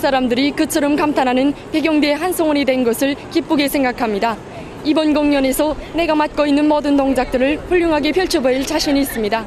사람들이 그처럼 감탄하는 백영대의 한송원이 된 것을 기쁘게 생각합니다. 이번 공연에서 내가 맡고 있는 모든 동작들을 훌륭하게 펼쳐보일 자신이 있습니다.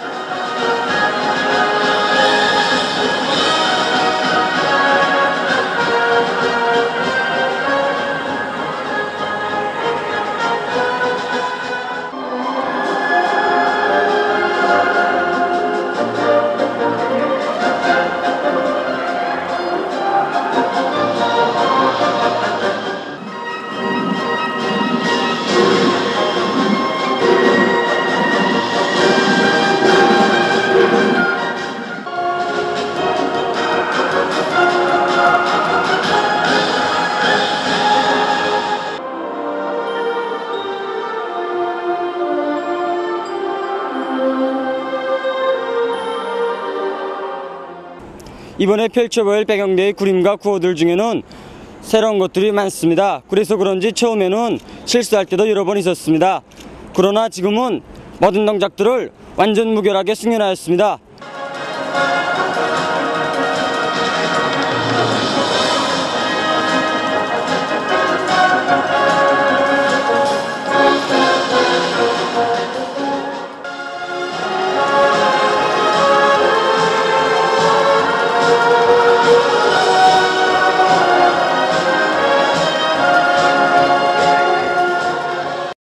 이번에 펼쳐볼 백영대의 구림과 구호들 중에는 새로운 것들이 많습니다. 그래서 그런지 처음에는 실수할 때도 여러 번 있었습니다. 그러나 지금은 모든 동작들을 완전 무결하게 승연하였습니다.